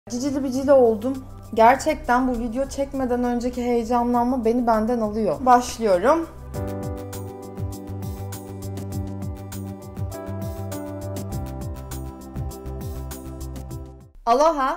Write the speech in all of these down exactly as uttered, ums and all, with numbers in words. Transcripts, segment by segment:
Cicili bicili oldum. Gerçekten bu video çekmeden önceki heyecanlanma beni benden alıyor. Başlıyorum. Aloha!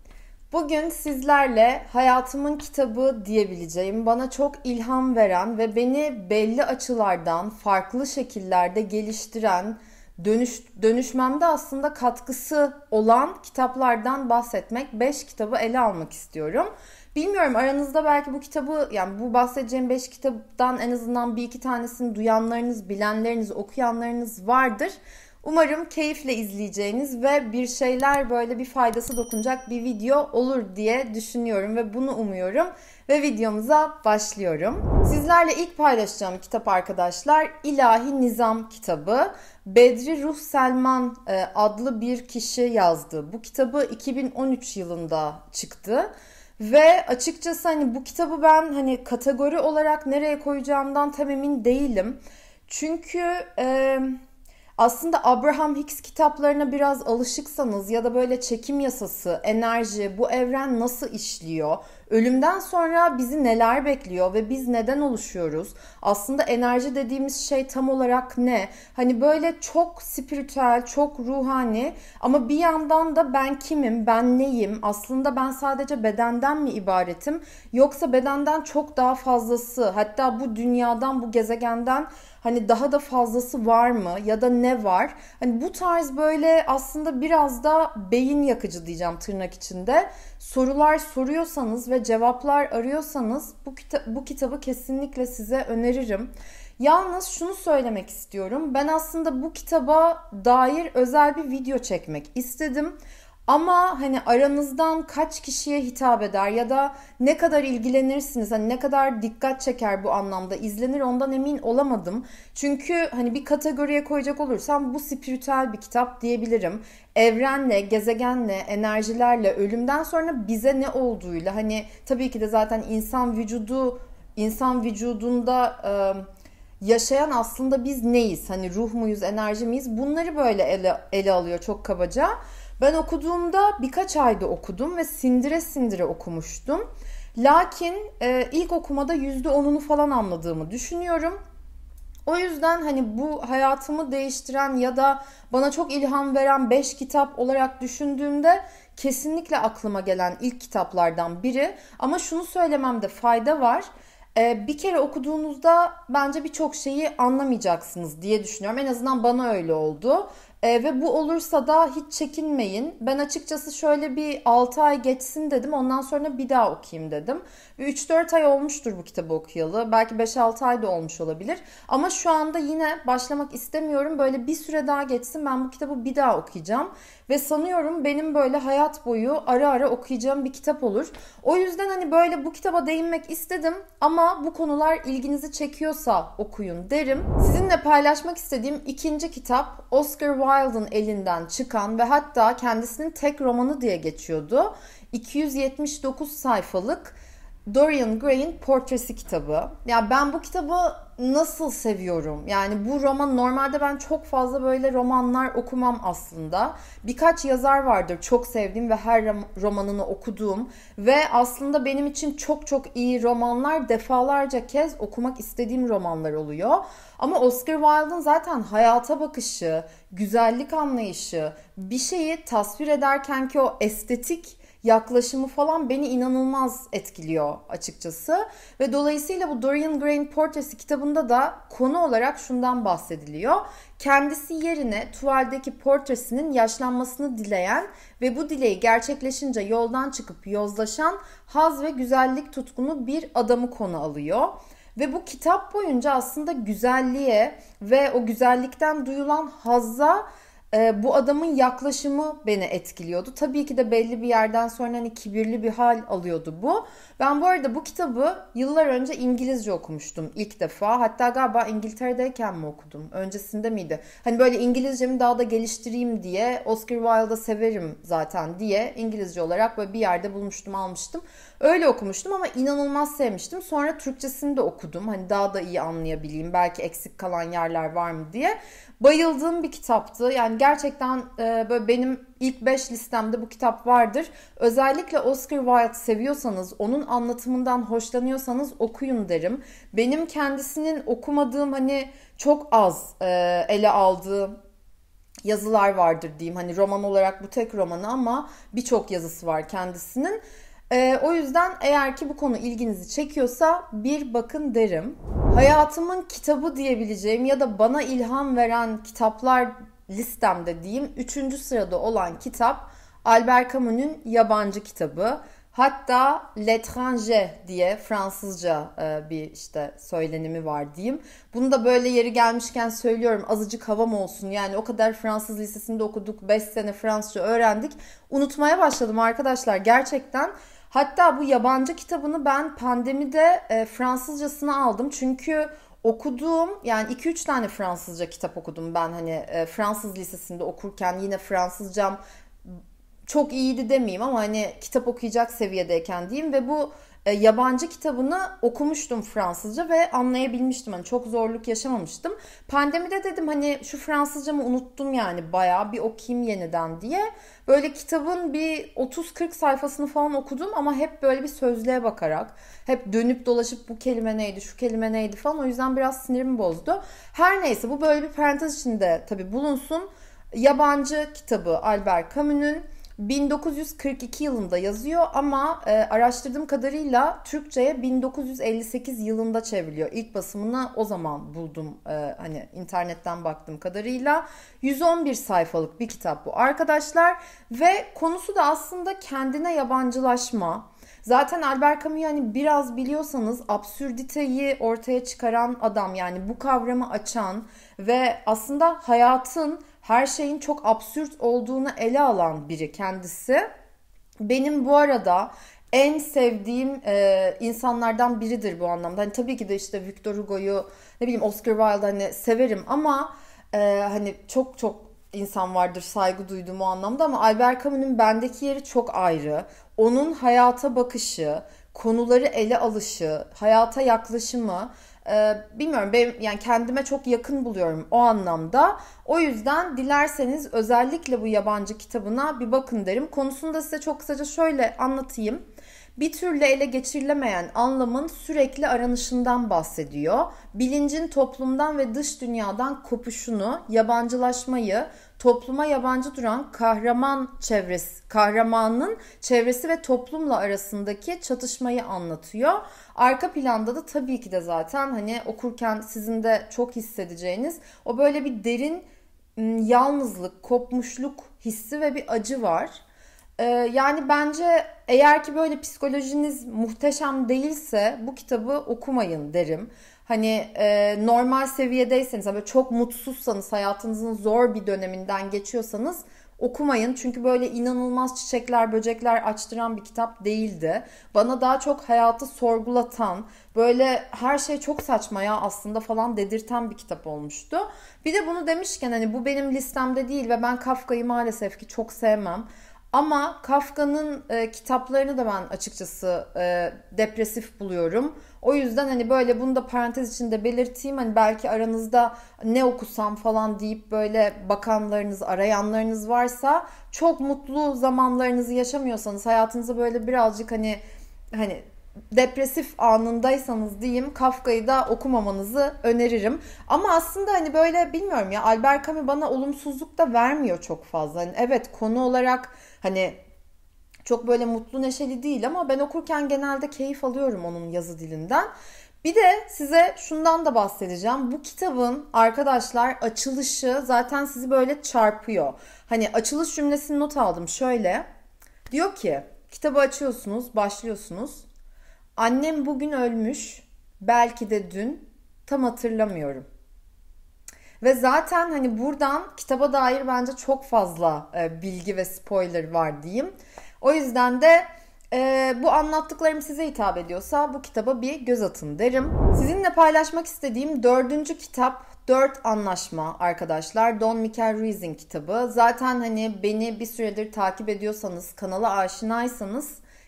Bugün sizlerle hayatımın kitabı diyebileceğim, bana çok ilham veren ve beni belli açılardan, farklı şekillerde geliştiren, dönüş, dönüşmemde aslında katkısı olan kitaplardan bahsetmek, beş kitabı ele almak istiyorum. Bilmiyorum, aranızda belki bu kitabı, yani bu bahsedeceğim beş kitaptan en azından bir iki tanesini duyanlarınız, bilenleriniz, okuyanlarınız vardır. Umarım keyifle izleyeceğiniz ve bir şeyler böyle bir faydası dokunacak bir video olur diye düşünüyorum ve bunu umuyorum. Ve videomuza başlıyorum. Sizlerle ilk paylaşacağım kitap arkadaşlar İlahi Nizam kitabı. Bedri Ruh Selman adlı bir kişi yazdı. Bu kitabı iki bin on üç yılında çıktı. Ve açıkçası hani bu kitabı ben hani kategori olarak nereye koyacağımdan tam emin değilim. Çünkü e, aslında Abraham Hicks kitaplarına biraz alışıksanız ya da böyle çekim yasası, enerji, bu evren nasıl işliyor, ölümden sonra bizi neler bekliyor ve biz neden oluşuyoruz? Aslında enerji dediğimiz şey tam olarak ne? Hani böyle çok spiritüel, çok ruhani ama bir yandan da ben kimim, ben neyim? Aslında ben sadece bedenden mi ibaretim? Yoksa bedenden çok daha fazlası, hatta bu dünyadan, bu gezegenden hani daha da fazlası var mı ya da ne var? Hani bu tarz böyle aslında biraz da beyin yakıcı diyeceğim tırnak içinde sorular soruyorsanız ve cevaplar arıyorsanız bu, kita- bu kitabı kesinlikle size öneririm. Yalnız şunu söylemek istiyorum. Ben aslında bu kitaba dair özel bir video çekmek istedim. Ama hani aranızdan kaç kişiye hitap eder ya da ne kadar ilgilenirsiniz, hani ne kadar dikkat çeker bu anlamda, izlenir ondan emin olamadım. Çünkü hani bir kategoriye koyacak olursam bu spiritüel bir kitap diyebilirim. Evrenle, gezegenle, enerjilerle, ölümden sonra bize ne olduğuyla, hani tabii ki de zaten insan vücudu, insan vücudunda yaşayan aslında biz neyiz? Hani ruh muyuz, enerji miyiz? Bunları böyle ele, ele alıyor çok kabaca. Ben okuduğumda birkaç ayda okudum ve sindire sindire okumuştum. Lakin e, ilk okumada yüzde onunu falan anladığımı düşünüyorum. O yüzden hani bu hayatımı değiştiren ya da bana çok ilham veren beş kitap olarak düşündüğümde kesinlikle aklıma gelen ilk kitaplardan biri. Ama şunu söylememde fayda var. Bir kere okuduğunuzda bence birçok şeyi anlamayacaksınız diye düşünüyorum. En azından bana öyle oldu. E, ve bu olursa da hiç çekinmeyin. Ben açıkçası şöyle bir altı ay geçsin dedim. Ondan sonra bir daha okuyayım dedim. üç dört ay olmuştur bu kitabı okuyalı. Belki beş altı ay da olmuş olabilir. Ama şu anda yine başlamak istemiyorum. Böyle bir süre daha geçsin. Ben bu kitabı bir daha okuyacağım. Ve sanıyorum benim böyle hayat boyu ara ara okuyacağım bir kitap olur. O yüzden hani böyle bu kitaba değinmek istedim. Ama bu konular ilginizi çekiyorsa okuyun derim. Sizinle paylaşmak istediğim ikinci kitap Oscar Wilde'ın elinden çıkan ve hatta kendisinin tek romanı diye geçiyordu. iki yüz yetmiş dokuz sayfalık Dorian Gray'in Portresi kitabı. Ya ben bu kitabı nasıl seviyorum? Yani bu roman, normalde ben çok fazla böyle romanlar okumam aslında. Birkaç yazar vardır çok sevdiğim ve her romanını okuduğum ve aslında benim için çok çok iyi romanlar, defalarca kez okumak istediğim romanlar oluyor. Ama Oscar Wilde'ın zaten hayata bakışı, güzellik anlayışı, bir şeyi tasvir ederken ki o estetik yaklaşımı falan beni inanılmaz etkiliyor açıkçası. Ve dolayısıyla bu Dorian Gray'in Portresi kitabında da konu olarak şundan bahsediliyor. Kendisi yerine tuvaldeki portresinin yaşlanmasını dileyen ve bu dileği gerçekleşince yoldan çıkıp yozlaşan haz ve güzellik tutkunu bir adamı konu alıyor. Ve bu kitap boyunca aslında güzelliğe ve o güzellikten duyulan hazza e, bu adamın yaklaşımı beni etkiliyordu. Tabii ki de belli bir yerden sonra hani kibirli bir hal alıyordu bu. Ben bu arada bu kitabı yıllar önce İngilizce okumuştum ilk defa. Hatta galiba İngiltere'deyken mi okudum? Öncesinde miydi? Hani böyle İngilizcemi daha da geliştireyim diye, Oscar Wilde'ı severim zaten diye İngilizce olarak böyle bir yerde bulmuştum, almıştım. Öyle okumuştum ama inanılmaz sevmiştim. Sonra Türkçesini de okudum. Hani daha da iyi anlayabileyim. Belki eksik kalan yerler var mı diye. Bayıldığım bir kitaptı. Yani gerçekten e, böyle benim ilk beş listemde bu kitap vardır. Özellikle Oscar Wilde seviyorsanız, onun anlatımından hoşlanıyorsanız okuyun derim. Benim kendisinin okumadığım hani çok az e, ele aldığım yazılar vardır diyeyim. Hani roman olarak bu tek romanı ama birçok yazısı var kendisinin. Ee, o yüzden eğer ki bu konu ilginizi çekiyorsa bir bakın derim. Hayatımın kitabı diyebileceğim ya da bana ilham veren kitaplar listemde diyeyim. Üçüncü sırada olan kitap Albert Camus'un Yabancı kitabı. Hatta L'étranger diye Fransızca bir işte söylenimi var diyeyim. Bunu da böyle yeri gelmişken söylüyorum, azıcık havam olsun. Yani o kadar Fransız lisesinde okuduk, beş sene Fransızca öğrendik. Unutmaya başladım arkadaşlar gerçekten. Hatta bu yabancı kitabını ben pandemide Fransızcasını aldım. Çünkü okuduğum, yani iki üç tane Fransızca kitap okudum ben hani Fransız lisesinde okurken. Yine Fransızcam çok iyiydi demeyeyim ama hani kitap okuyacak seviyedeyken diyeyim ve bu e, yabancı kitabını okumuştum Fransızca ve anlayabilmiştim. Hani çok zorluk yaşamamıştım. Pandemide dedim hani şu Fransızcamı unuttum yani bayağı bir okuyayım yeniden diye. Böyle kitabın bir otuz kırk sayfasını falan okudum ama hep böyle bir sözlüğe bakarak, hep dönüp dolaşıp bu kelime neydi, şu kelime neydi falan, o yüzden biraz sinirimi bozdu. Her neyse, bu böyle bir parantez içinde tabii bulunsun. Yabancı kitabı Albert Camus'un bin dokuz yüz kırk iki yılında yazıyor ama e, araştırdığım kadarıyla Türkçe'ye bin dokuz yüz elli sekiz yılında çevriliyor. İlk basımını o zaman buldum, e, hani internetten baktığım kadarıyla. yüz on bir sayfalık bir kitap bu arkadaşlar ve konusu da aslında kendine yabancılaşma. Zaten Albert Camus'u yani biraz biliyorsanız absürditeyi ortaya çıkaran adam, yani bu kavramı açan ve aslında hayatın, her şeyin çok absürt olduğunu ele alan biri kendisi. Benim bu arada en sevdiğim e, insanlardan biridir bu anlamda. Hani tabii ki de işte Victor Hugo'yu, ne bileyim Oscar Wilde'ı hani severim ama e, hani çok çok insan vardır saygı duyduğum o anlamda ama Albert Camus'un bendeki yeri çok ayrı. Onun hayata bakışı, konuları ele alışı, hayata yaklaşımı, Ee, bilmiyorum, benim yani kendime çok yakın buluyorum o anlamda. O yüzden dilerseniz özellikle bu yabancı kitabına bir bakın derim. Konusunu da size çok kısaca şöyle anlatayım. Bir türlü ele geçirilemeyen anlamın sürekli aranışından bahsediyor. Bilincin toplumdan ve dış dünyadan kopuşunu, yabancılaşmayı, topluma yabancı duran kahraman çevresi, kahramanın çevresi ve toplumla arasındaki çatışmayı anlatıyor. Arka planda da tabii ki de zaten hani okurken sizin de çok hissedeceğiniz o böyle bir derin yalnızlık, kopmuşluk hissi ve bir acı var. Ee, yani bence eğer ki böyle psikolojiniz muhteşem değilse bu kitabı okumayın derim. Hani e, normal seviyedeyseniz, böyle çok mutsuzsanız, hayatınızın zor bir döneminden geçiyorsanız okumayın. Çünkü böyle inanılmaz çiçekler, böcekler açtıran bir kitap değildi. Bana daha çok hayatı sorgulatan, böyle her şey çok saçma ya aslında falan dedirten bir kitap olmuştu. Bir de bunu demişken hani bu benim listemde değil ve ben Kafka'yı maalesef ki çok sevmem. Ama Kafka'nın e, kitaplarını da ben açıkçası e, depresif buluyorum. O yüzden hani böyle bunu da parantez içinde belirteyim. Hani belki aranızda ne okusam falan deyip böyle bakanlarınız, arayanlarınız varsa, çok mutlu zamanlarınızı yaşamıyorsanız, hayatınızda böyle birazcık hani hani depresif anındaysanız diyeyim, Kafka'yı da okumamanızı öneririm. Ama aslında hani böyle bilmiyorum ya, Albert Camus bana olumsuzluk da vermiyor çok fazla. Hani evet, konu olarak hani çok böyle mutlu neşeli değil ama ben okurken genelde keyif alıyorum onun yazı dilinden. Bir de size şundan da bahsedeceğim. Bu kitabın arkadaşlar açılışı zaten sizi böyle çarpıyor. Hani açılış cümlesini not aldım şöyle. Diyor ki, kitabı açıyorsunuz, başlıyorsunuz. Annem bugün ölmüş, belki de dün, tam hatırlamıyorum. Ve zaten hani buradan kitaba dair bence çok fazla e, bilgi ve spoiler var diyeyim. O yüzden de e, bu anlattıklarım size hitap ediyorsa bu kitaba bir göz atın derim. Sizinle paylaşmak istediğim dördüncü kitap Dört Anlaşma arkadaşlar. Don Miguel Ruiz'in kitabı. Zaten hani beni bir süredir takip ediyorsanız, kanala aşinaysanız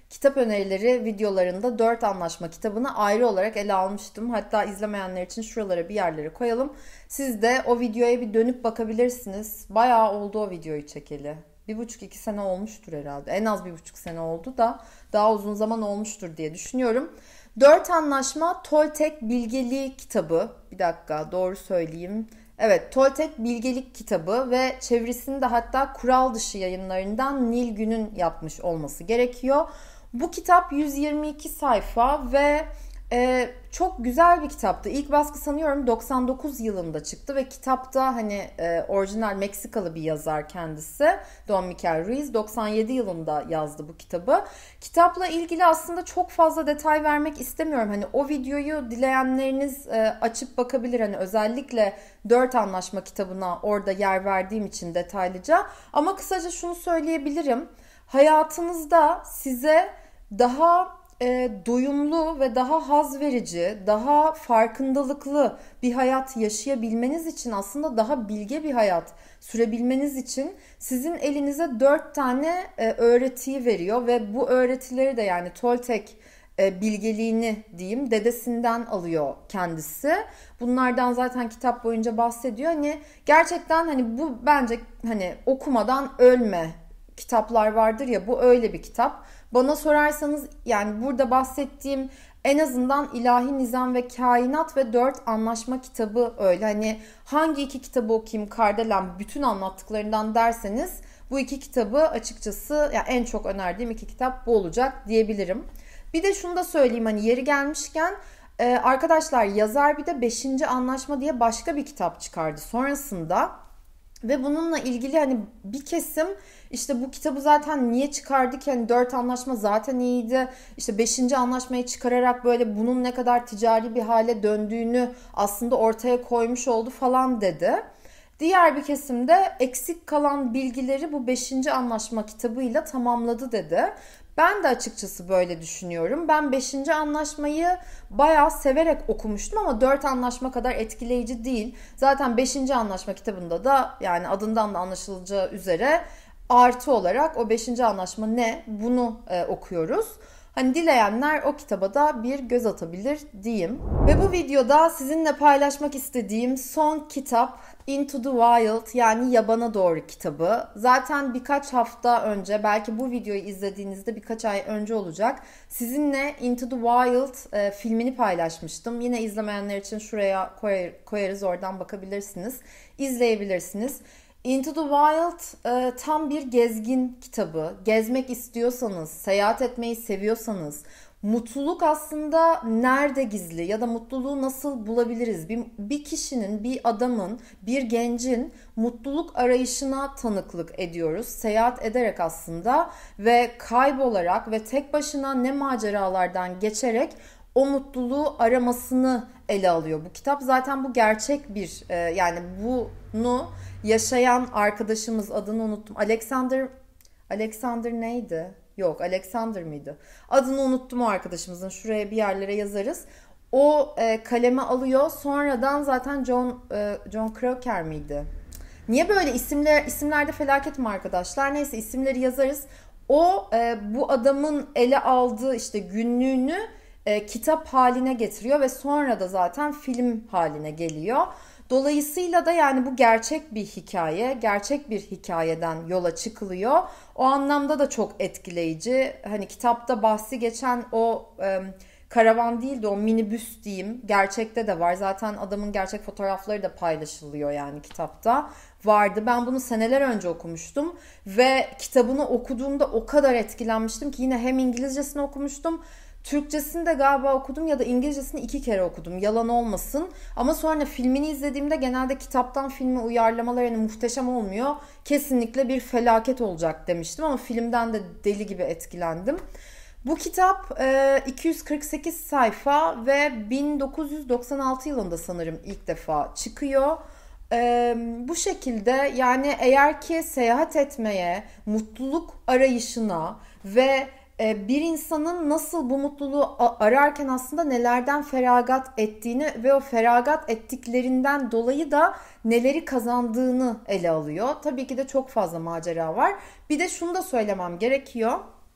kitap önerileri videolarında Dört Anlaşma kitabını ayrı olarak ele almıştım. Hatta izlemeyenler için şuralara bir yerlere koyalım. Siz de o videoya bir dönüp bakabilirsiniz. Bayağı oldu o videoyu çekeli. Bir buçuk iki sene olmuştur herhalde. En az bir buçuk sene oldu da daha uzun zaman olmuştur diye düşünüyorum. Dört Anlaşma Toltek Bilgeliği kitabı. Bir dakika doğru söyleyeyim. Evet, Toltek Bilgelik kitabı ve çevirisini de hatta Kural Dışı Yayınlarından Nilgün'ün yapmış olması gerekiyor. Bu kitap yüz yirmi iki sayfa ve e, çok güzel bir kitaptı. İlk baskı sanıyorum doksan dokuz yılında çıktı ve kitapta hani e, orijinal Meksikalı bir yazar kendisi. Don Miguel Ruiz doksan yedi yılında yazdı bu kitabı. Kitapla ilgili aslında çok fazla detay vermek istemiyorum. Hani o videoyu dileyenleriniz e, açıp bakabilir. Hani özellikle Dört Anlaşma kitabına orada yer verdiğim için detaylıca. Ama kısaca şunu söyleyebilirim. Hayatınızda size daha e, doyumlu ve daha haz verici, daha farkındalıklı bir hayat yaşayabilmeniz için, aslında daha bilge bir hayat sürebilmeniz için sizin elinize dört tane e, öğretiyi veriyor ve bu öğretileri de, yani Toltek e, bilgeliğini diyeyim, dedesinden alıyor kendisi. Bunlardan zaten kitap boyunca bahsediyor. Hani gerçekten hani bu bence hani okumadan ölme kitaplar vardır ya, bu öyle bir kitap. Bana sorarsanız yani burada bahsettiğim en azından İlahi Nizam ve Kainat ve Dört Anlaşma kitabı öyle. Hani hangi iki kitabı okuyayım Kardelen bütün anlattıklarından derseniz bu iki kitabı açıkçası yani en çok önerdiğim iki kitap bu olacak diyebilirim. Bir de şunu da söyleyeyim, hani yeri gelmişken arkadaşlar, yazar bir de Beşinci Anlaşma diye başka bir kitap çıkardı sonrasında. Ve bununla ilgili hani bir kesim işte bu kitabı zaten niye çıkardı ki, hani Dört Anlaşma zaten iyiydi, işte Beşinci Anlaşmayı çıkararak böyle bunun ne kadar ticari bir hale döndüğünü aslında ortaya koymuş oldu falan dedi. Diğer bir kesim de eksik kalan bilgileri bu Beşinci Anlaşma kitabıyla tamamladı dedi. Ben de açıkçası böyle düşünüyorum. Ben Beşinci Anlaşmayı bayağı severek okumuştum ama Dört Anlaşma kadar etkileyici değil. Zaten Beşinci Anlaşma kitabında da yani adından da anlaşılacağı üzere artı olarak o Beşinci Anlaşma ne bunu e, okuyoruz. Hani dileyenler o kitaba da bir göz atabilir diyeyim. Ve bu videoda sizinle paylaşmak istediğim son kitap Into the Wild, yani Yabana Doğru kitabı. Zaten birkaç hafta önce, belki bu videoyu izlediğinizde birkaç ay önce olacak, sizinle Into the Wild e, filmini paylaşmıştım. Yine izlemeyenler için şuraya koyar, koyarız, oradan bakabilirsiniz, izleyebilirsiniz. Into the Wild e, tam bir gezgin kitabı. Gezmek istiyorsanız, seyahat etmeyi seviyorsanız, mutluluk aslında nerede gizli ya da mutluluğu nasıl bulabiliriz? Bir, bir kişinin, bir adamın, bir gencin mutluluk arayışına tanıklık ediyoruz. Seyahat ederek aslında ve kaybolarak ve tek başına ne maceralardan geçerek o mutluluğu aramasını ele alıyor bu kitap. Zaten bu gerçek bir e, yani bunu yaşayan arkadaşımız, adını unuttum. Alexander Alexander neydi? Yok, Alexander mıydı? Adını unuttum o arkadaşımızın. Şuraya bir yerlere yazarız. O e, kaleme alıyor. Sonradan zaten John e, John Crocker miydi? Niye böyle isimler isimlerde felaket mi arkadaşlar? Neyse, isimleri yazarız. O e, bu adamın ele aldığı işte günlüğünü e, kitap haline getiriyor ve sonra da zaten film haline geliyor. Dolayısıyla da yani bu gerçek bir hikaye, gerçek bir hikayeden yola çıkılıyor. O anlamda da çok etkileyici. Hani kitapta bahsi geçen o e, karavan değil de o minibüs diyeyim, gerçekte de var. Zaten adamın gerçek fotoğrafları da paylaşılıyor yani kitapta. Vardı. Ben bunu seneler önce okumuştum ve kitabını okuduğumda o kadar etkilenmiştim ki yine hem İngilizcesini okumuştum, Türkçesini de galiba okudum ya da İngilizcesini iki kere okudum. Yalan olmasın. Ama sonra filmini izlediğimde genelde kitaptan filme uyarlamalar yani muhteşem olmuyor. Kesinlikle bir felaket olacak demiştim ama filmden de deli gibi etkilendim. Bu kitap iki yüz kırk sekiz sayfa ve bin dokuz yüz doksan altı yılında sanırım ilk defa çıkıyor. Bu şekilde yani eğer ki seyahat etmeye, mutluluk arayışına ve bir insanın nasıl bu mutluluğu ararken aslında nelerden feragat ettiğini ve o feragat ettiklerinden dolayı da neleri kazandığını ele alıyor. Tabii ki de çok fazla macera var. Bir de şunu da söylemem gerekiyor.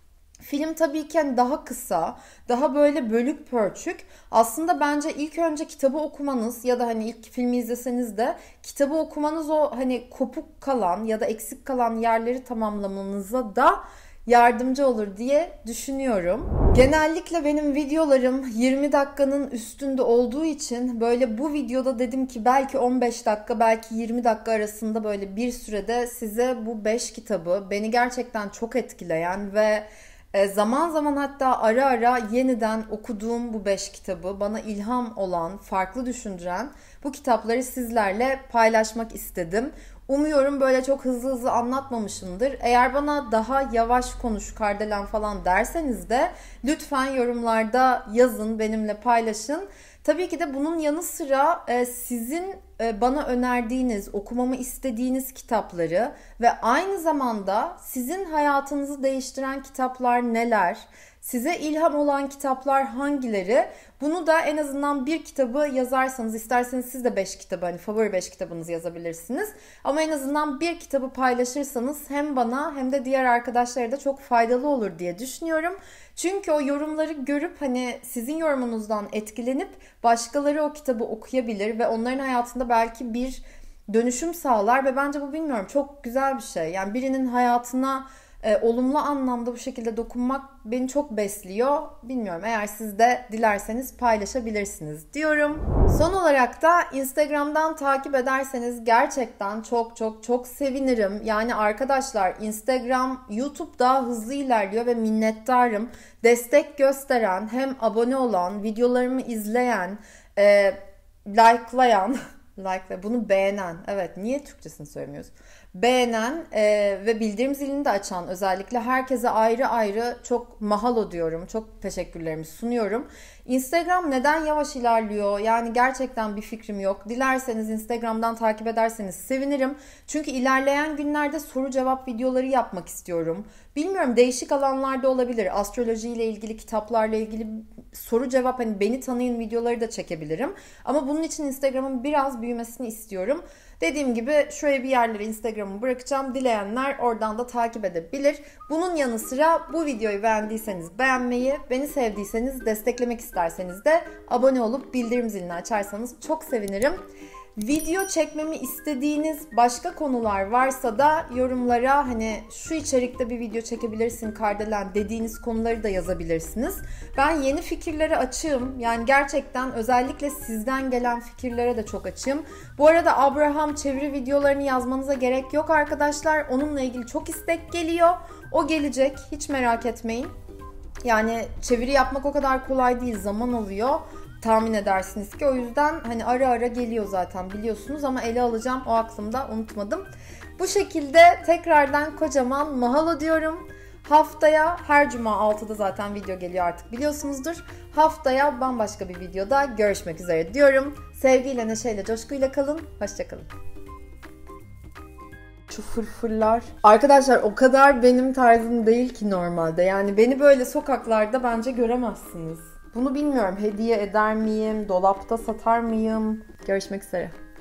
Film tabii ki hani daha kısa, daha böyle bölük pörçük. Aslında bence ilk önce kitabı okumanız ya da hani ilk filmi izleseniz de kitabı okumanız o hani kopuk kalan ya da eksik kalan yerleri tamamlamanıza da yardımcı olur diye düşünüyorum. Genellikle benim videolarım yirmi dakikanın üstünde olduğu için böyle bu videoda dedim ki belki on beş dakika, belki yirmi dakika arasında böyle bir sürede size bu beş kitabı, beni gerçekten çok etkileyen ve zaman zaman hatta ara ara yeniden okuduğum bu beş kitabı, bana ilham olan, farklı düşündüren bu kitapları sizlerle paylaşmak istedim. Umuyorum böyle çok hızlı hızlı anlatmamışımdır. Eğer bana daha yavaş konuş Kardelen falan derseniz de lütfen yorumlarda yazın, benimle paylaşın. Tabii ki de bunun yanı sıra sizin bana önerdiğiniz, okumamı istediğiniz kitapları ve aynı zamanda sizin hayatınızı değiştiren kitaplar neler, size ilham olan kitaplar hangileri, bunu da en azından bir kitabı yazarsanız, isterseniz siz de beş kitabı, hani favori beş kitabınızı yazabilirsiniz. Ama en azından bir kitabı paylaşırsanız hem bana hem de diğer arkadaşlara da çok faydalı olur diye düşünüyorum. Çünkü o yorumları görüp hani sizin yorumunuzdan etkilenip başkaları o kitabı okuyabilir ve onların hayatında belki bir dönüşüm sağlar ve bence bu, bilmiyorum, çok güzel bir şey. Yani birinin hayatına e, olumlu anlamda bu şekilde dokunmak beni çok besliyor. Bilmiyorum, eğer siz de dilerseniz paylaşabilirsiniz diyorum. Son olarak da Instagram'dan takip ederseniz gerçekten çok çok çok sevinirim. Yani arkadaşlar, Instagram, YouTube daha hızlı ilerliyor ve minnettarım. Destek gösteren, hem abone olan, videolarımı izleyen, e, likelayan, like bunu beğenen, evet, niye Türkçesini söylemiyoruz? Beğenen e, ve bildirim zilini de açan, özellikle herkese ayrı ayrı çok mahalo diyorum. Çok teşekkürlerimi sunuyorum. Instagram neden yavaş ilerliyor? Yani gerçekten bir fikrim yok. Dilerseniz Instagram'dan takip ederseniz sevinirim. Çünkü ilerleyen günlerde soru cevap videoları yapmak istiyorum. Bilmiyorum, değişik alanlarda olabilir. Astrolojiyle ilgili, kitaplarla ilgili soru cevap, hani beni tanıyın videoları da çekebilirim. Ama bunun için Instagram'ın biraz büyümesini istiyorum. Dediğim gibi şöyle bir yerlere Instagram'ı bırakacağım. Dileyenler oradan da takip edebilir. Bunun yanı sıra bu videoyu beğendiyseniz beğenmeyi, beni sevdiyseniz, desteklemek isterseniz de abone olup bildirim zilini açarsanız çok sevinirim. Video çekmemi istediğiniz başka konular varsa da yorumlara hani şu içerikte bir video çekebilirsin Kardelen dediğiniz konuları da yazabilirsiniz. Ben yeni fikirlere açığım. Yani gerçekten özellikle sizden gelen fikirlere de çok açığım. Bu arada Abraham çeviri videolarını yazmanıza gerek yok arkadaşlar. Onunla ilgili çok istek geliyor. O gelecek, hiç merak etmeyin. Yani çeviri yapmak o kadar kolay değil, zaman alıyor. Tahmin edersiniz ki, o yüzden hani ara ara geliyor zaten, biliyorsunuz, ama ele alacağım, o aklımda, unutmadım. Bu şekilde tekrardan kocaman mahalo diyorum. Haftaya her cuma altıda zaten video geliyor, artık biliyorsunuzdur. Haftaya bambaşka bir videoda görüşmek üzere diyorum. Sevgiyle, neşeyle, coşkuyla kalın. Hoşçakalın. Şu fırfırlar. Arkadaşlar o kadar benim tarzım değil ki normalde. Yani beni böyle sokaklarda bence göremezsiniz. Bunu bilmiyorum, hediye eder miyim, dolapta satar mıyım? Görüşmek üzere.